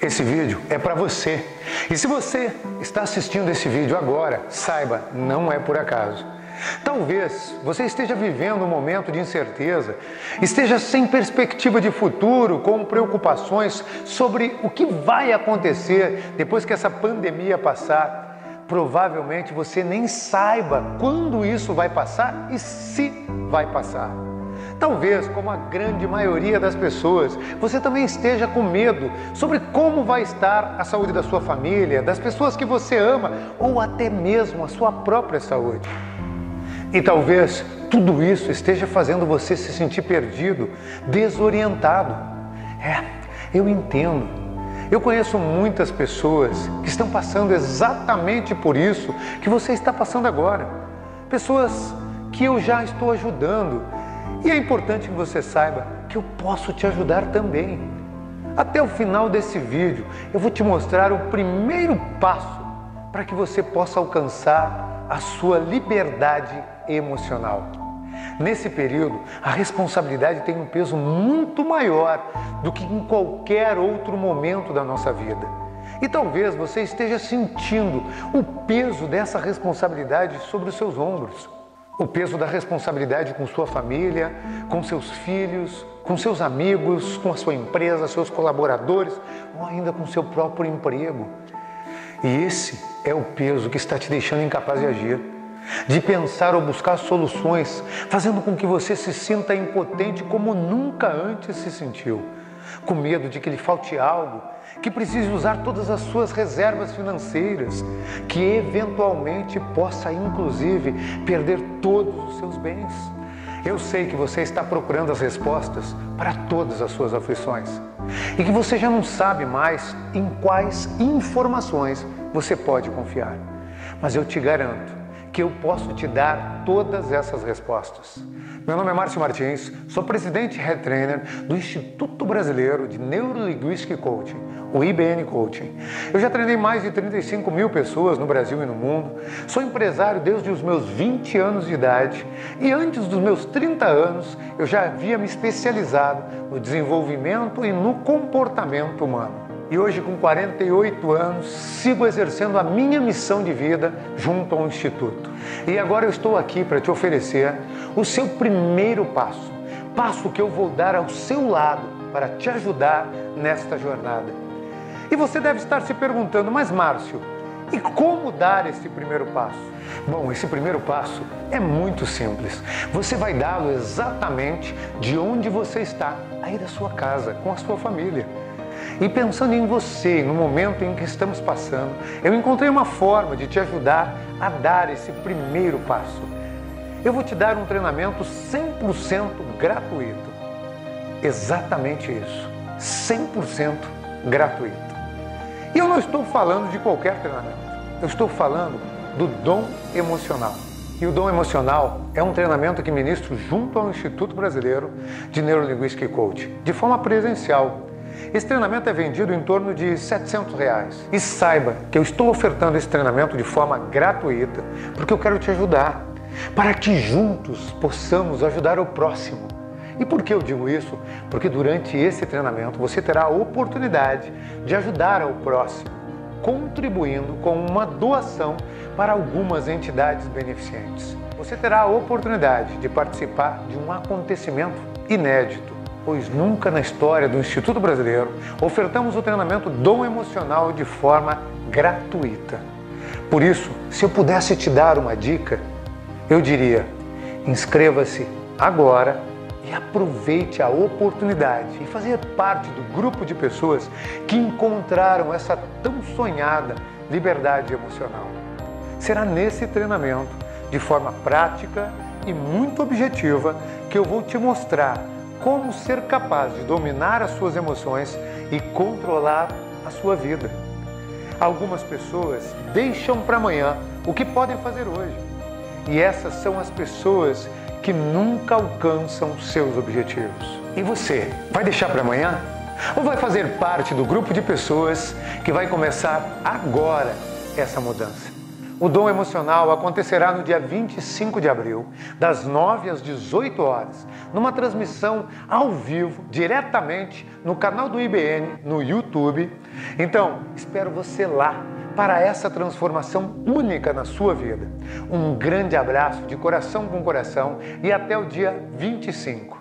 Esse vídeo é para você. E se você está assistindo esse vídeo agora, saiba, não é por acaso. Talvez você esteja vivendo um momento de incerteza, esteja sem perspectiva de futuro, com preocupações sobre o que vai acontecer depois que essa pandemia passar. Provavelmente você nem saiba quando isso vai passar e se vai passar. Talvez, como a grande maioria das pessoas, você também esteja com medo sobre como vai estar a saúde da sua família, das pessoas que você ama ou até mesmo a sua própria saúde. E talvez tudo isso esteja fazendo você se sentir perdido, desorientado. Eu entendo. Eu conheço muitas pessoas que estão passando exatamente por isso que você está passando agora. Pessoas que eu já estou ajudando. E é importante que você saiba que eu posso te ajudar também. Até o final desse vídeo, eu vou te mostrar o primeiro passo para que você possa alcançar a sua liberdade emocional. Nesse período, a responsabilidade tem um peso muito maior do que em qualquer outro momento da nossa vida. E talvez você esteja sentindo o peso dessa responsabilidade sobre os seus ombros. O peso da responsabilidade com sua família, com seus filhos, com seus amigos, com a sua empresa, seus colaboradores ou ainda com seu próprio emprego. E esse é o peso que está te deixando incapaz de agir, de pensar ou buscar soluções, fazendo com que você se sinta impotente como nunca antes se sentiu, com medo de que lhe falte algo, que precise usar todas as suas reservas financeiras, que eventualmente possa inclusive perder todos os seus bens. Eu sei que você está procurando as respostas para todas as suas aflições e que você já não sabe mais em quais informações você pode confiar. Mas eu te garanto que eu posso te dar todas essas respostas. Meu nome é Márcio Martins, sou presidente e Head Trainer do Instituto Brasileiro de Neurolinguistic Coaching, o IBN Coaching. Eu já treinei mais de 35 mil pessoas no Brasil e no mundo, sou empresário desde os meus 20 anos de idade e antes dos meus 30 anos eu já havia me especializado no desenvolvimento e no comportamento humano. E hoje, com 48 anos, sigo exercendo a minha missão de vida junto ao Instituto. E agora eu estou aqui para te oferecer o seu primeiro passo. Passo que eu vou dar ao seu lado para te ajudar nesta jornada. E você deve estar se perguntando, mas Márcio, e como dar esse primeiro passo? Bom, esse primeiro passo é muito simples. Você vai dá-lo exatamente de onde você está, aí da sua casa, com a sua família. E pensando em você, no momento em que estamos passando, eu encontrei uma forma de te ajudar a dar esse primeiro passo. Eu vou te dar um treinamento 100% gratuito. Exatamente isso, 100% gratuito. E eu não estou falando de qualquer treinamento, eu estou falando do Dom Emocional. E o Dom Emocional é um treinamento que ministro junto ao Instituto Brasileiro de Neurolinguistic Coaching, de forma presencial. Esse treinamento é vendido em torno de R$700. E saiba que eu estou ofertando esse treinamento de forma gratuita porque eu quero te ajudar, para que juntos possamos ajudar o próximo. E por que eu digo isso? Porque durante esse treinamento você terá a oportunidade de ajudar ao próximo, contribuindo com uma doação para algumas entidades beneficentes. Você terá a oportunidade de participar de um acontecimento inédito, pois nunca na história do Instituto Brasileiro ofertamos o treinamento Dom Emocional de forma gratuita. Por isso, se eu pudesse te dar uma dica, eu diria, inscreva-se agora e aproveite a oportunidade e fazer parte do grupo de pessoas que encontraram essa tão sonhada liberdade emocional. Será nesse treinamento, de forma prática e muito objetiva, que eu vou te mostrar como ser capaz de dominar as suas emoções e controlar a sua vida. Algumas pessoas deixam para amanhã o que podem fazer hoje. E essas são as pessoas que nunca alcançam seus objetivos. E você, vai deixar para amanhã? Ou vai fazer parte do grupo de pessoas que vai começar agora essa mudança? O Dom Emocional acontecerá no dia 25 de abril, das 9 às 18 horas, numa transmissão ao vivo, diretamente no canal do IBN, no YouTube. Então, espero você lá para essa transformação única na sua vida. Um grande abraço de coração com coração e até o dia 25.